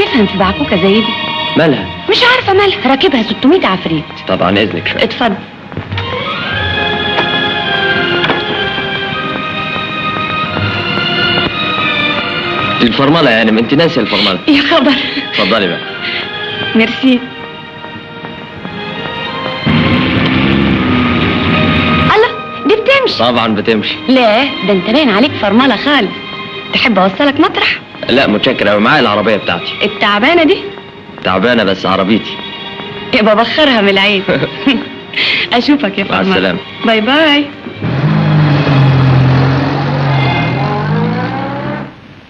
تفهم في بعكوكه زي دي؟ مالها؟ مش عارفه مالها، راكبها 600 عفريت. طبعا اذنك شويه. اتفضل. الفرمله يعني، ما انت ناسيه الفرمله. يا خبر. اتفضلي بقى. ميرسي. الله، دي بتمشي. طبعا بتمشي. لا ده انت باين عليك فرمله خالص. تحب اوصلك مطرح؟ لا متشكر قوي، معايا العربيه بتاعتي. التعبانه دي؟ تعبانه بس عربيتي. يبقى بخرها من العين. اشوفك يا فرمله. مع السلامه. باي باي.